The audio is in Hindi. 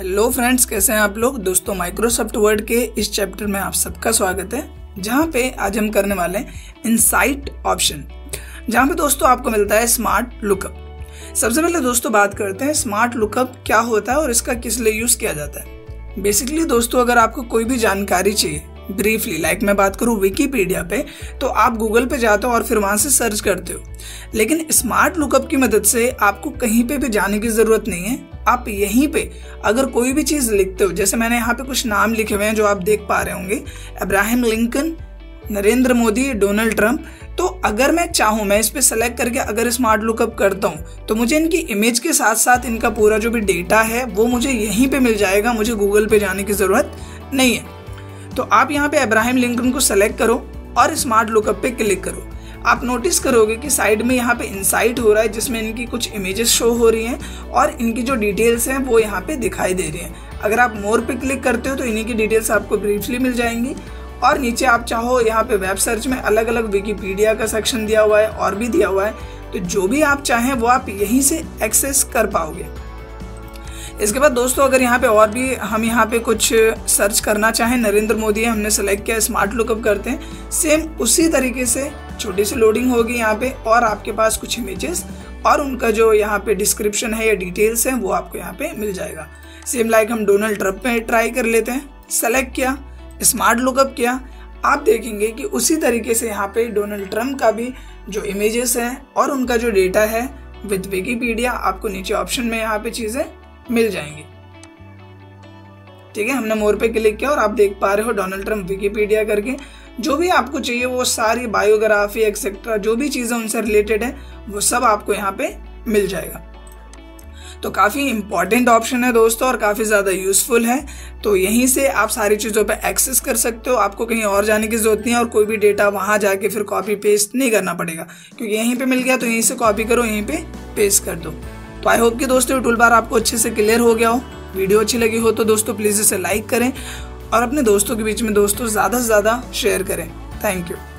हेलो फ्रेंड्स, कैसे हैं आप लोग। दोस्तों, माइक्रोसॉफ्ट वर्ड के इस चैप्टर में आप सबका स्वागत है, जहां पे आज हम करने वाले हैं इनसाइट ऑप्शन, जहां पे दोस्तों आपको मिलता है स्मार्ट लुकअप। सबसे पहले दोस्तों बात करते हैं स्मार्ट लुकअप क्या होता है और इसका किस लिए यूज किया जाता है। बेसिकली दोस्तों, अगर आपको कोई भी जानकारी चाहिए ब्रीफली, लाइक मैं बात करूं विकिपीडिया पे, तो आप गूगल पे जाते हो और फिर वहां से सर्च करते हो। लेकिन स्मार्ट लुकअप की मदद से आपको कहीं पे भी जाने की जरूरत नहीं है। आप यहीं पे अगर कोई भी चीज लिखते हो, जैसे मैंने यहाँ पे कुछ नाम लिखे हुए हैं जो आप देख पा रहे होंगे, Abraham Lincoln, Narendra Modi, Donald Trump. तो अगर मैं चाहूँ, मैं इस पे सेलेक्ट करके अगर स्मार्ट लुकअप करता हूँ, तो मुझे इनकी इमेज के साथ साथ इनका पूरा जो भी डेटा है वो मुझे यहीं पे मिल जाएगा। मुझे गूगल पे जाने की जरूरत नहीं है। तो आप यहाँ पे अब्राहम लिंकन को सेलेक्ट करो और स्मार्ट लुकअप पे क्लिक करो। आप नोटिस करोगे कि साइड में यहाँ पे इनसाइट हो रहा है, जिसमें इनकी कुछ इमेजेस शो हो रही हैं और इनकी जो डिटेल्स हैं वो यहाँ पे दिखाई दे रही हैं। अगर आप मोर पे क्लिक करते हो तो इन्हीं की डिटेल्स आपको ब्रीफली मिल जाएंगी। और नीचे आप चाहो यहाँ पे वेब सर्च में अलग अलग विकिपीडिया का सेक्शन दिया हुआ है और भी दिया हुआ है, तो जो भी आप चाहें वो आप यहीं से एक्सेस कर पाओगे। इसके बाद दोस्तों, अगर यहाँ पे और भी हम यहाँ पे कुछ सर्च करना चाहें, नरेंद्र मोदी हमने सेलेक्ट किया, स्मार्ट लुकअप करते हैं, सेम उसी तरीके से छोटी सी लोडिंग होगी यहाँ पे और आपके पास कुछ इमेजेस और उनका जो यहाँ पे डिस्क्रिप्शन है या डिटेल्स हैं वो आपको यहाँ पे मिल जाएगा। सेम लाइक हम डोनाल्ड ट्रंप पे ट्राई कर लेते हैं, सेलेक्ट किया, स्मार्ट लुकअप किया, आप देखेंगे कि उसी तरीके से यहाँ पे डोनाल्ड ट्रंप का भी जो इमेजेस हैं और उनका जो डेटा है विद विकिपीडिया आपको नीचे ऑप्शन में यहाँ पे चीजें मिल जाएंगी। ठीक है, हमने मोर पे क्लिक किया और आप देख पा रहे हो डोनाल्ड ट्रंप विकिपीडिया करके। जो भी आपको चाहिए वो सारी बायोग्राफी एक्सेट्रा जो भी चीजें उनसे रिलेटेड है वो सब आपको यहाँ पे मिल जाएगा। तो काफी इंपॉर्टेंट ऑप्शन है दोस्तों और काफी ज्यादा यूजफुल है। तो यहीं से आप सारी चीजों पे एक्सेस कर सकते हो, आपको कहीं और जाने की जरूरत नहीं है और कोई भी डेटा वहां जाके फिर कॉपी पेस्ट नहीं करना पड़ेगा, क्योंकि यहीं पे मिल गया तो यहीं से कॉपी करो, यहीं पे पेस्ट कर दो। तो आई होप कि दोस्तों टूल बार आपको अच्छे से क्लियर हो गया हो। वीडियो अच्छी लगी हो तो दोस्तों प्लीज इसे लाइक करें और अपने दोस्तों के बीच में दोस्तों ज्यादा से ज्यादा शेयर करें। Thank you.